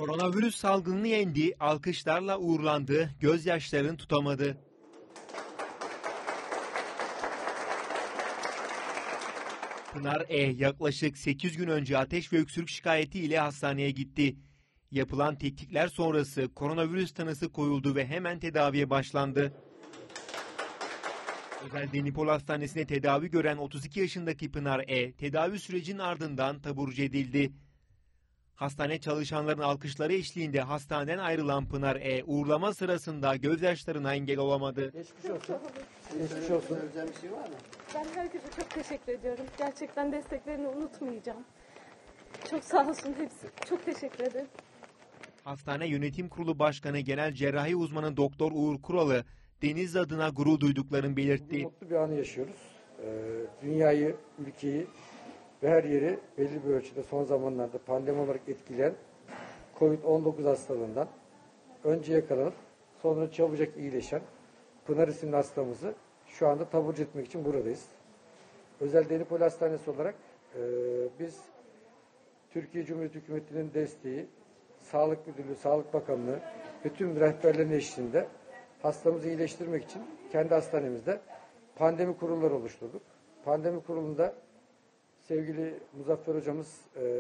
Koronavirüs salgınını yendi, alkışlarla uğurlandı, gözyaşlarını tutamadı. Pınar E. yaklaşık 8 gün önce ateş ve öksürük şikayetiyle hastaneye gitti. Yapılan tetkikler sonrası koronavirüs tanısı koyuldu ve hemen tedaviye başlandı. Özel Denipol Hastanesi'ne tedavi gören 32 yaşındaki Pınar E. tedavi sürecinin ardından taburcu edildi. Hastane çalışanların alkışları eşliğinde hastaneden ayrılan Pınar E. uğurlama sırasında gözyaşlarına engel olamadı. Geçmiş olsun. Geçmiş olsun. Bir şey var mı? Ben herkese çok teşekkür ediyorum. Gerçekten desteklerini unutmayacağım. Çok sağ olsun hepsi. Çok teşekkür ederim. Hastane Yönetim Kurulu Başkanı Genel Cerrahi Uzmanı Doktor Uğur Kuralı, Denizli adına gurur duyduklarını belirtti. Mutlu bir anı yaşıyoruz. Dünyayı, ülkeyi ve her yeri belli bir ölçüde son zamanlarda pandemi olarak etkileyen COVID-19 hastalığından önce yakalanıp sonra çabucak iyileşen Pınar isimli hastamızı şu anda taburcu etmek için buradayız. Özel Denipol Hastanesi olarak biz Türkiye Cumhuriyeti Hükümeti'nin desteği, Sağlık Müdürlüğü, Sağlık Bakanlığı ve tüm rehberlerin eşliğinde hastamızı iyileştirmek için kendi hastanemizde pandemi kurulları oluşturduk. Pandemi kurulunda sevgili Muzaffer hocamız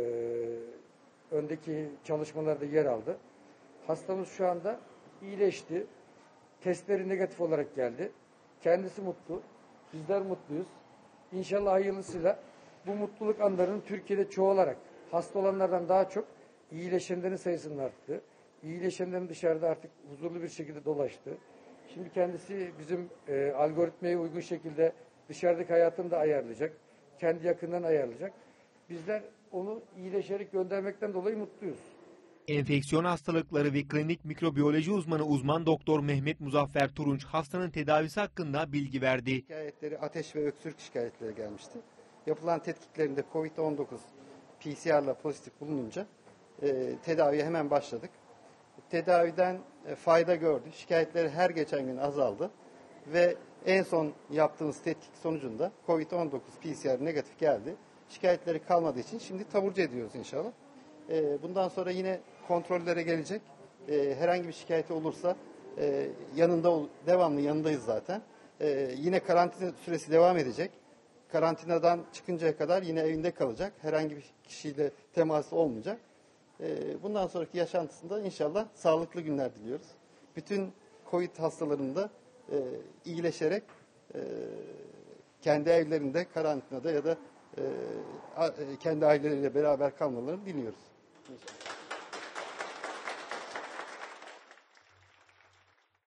öndeki çalışmalarda yer aldı. Hastamız şu anda iyileşti. Testleri negatif olarak geldi. Kendisi mutlu. Bizler mutluyuz. İnşallah hayırlısıyla bu mutluluk anlarının Türkiye'de çoğalarak hasta olanlardan daha çok iyileşenlerin sayısının arttı. İyileşenlerin dışarıda artık huzurlu bir şekilde dolaştı. Şimdi kendisi bizim algoritmaya uygun şekilde dışarıdaki hayatını da ayarlayacak. Kendi yakından ayarlayacak. Bizler onu iyileşerek göndermekten dolayı mutluyuz. Enfeksiyon hastalıkları ve klinik mikrobiyoloji uzmanı uzman doktor Mehmet Muzaffer Turunç hastanın tedavisi hakkında bilgi verdi. Şikayetleri ateş ve öksürük şikayetleri gelmişti. Yapılan tetkiklerinde COVID-19 PCR'la pozitif bulununca tedaviye hemen başladık. Tedaviden fayda gördü. Şikayetleri her geçen gün azaldı. Ve en son yaptığımız tetkik sonucunda COVID-19 PCR negatif geldi. Şikayetleri kalmadığı için şimdi taburcu ediyoruz inşallah. Bundan sonra yine kontrollere gelecek. Herhangi bir şikayeti olursa devamlı yanındayız zaten. Yine karantina süresi devam edecek. Karantinadan çıkıncaya kadar yine evinde kalacak. Herhangi bir kişiyle teması olmayacak. Bundan sonraki yaşantısında inşallah sağlıklı günler diliyoruz. Bütün COVID hastalarında iyileşerek kendi evlerinde karantinada ya da kendi aileleriyle beraber kalmalarını diliyoruz.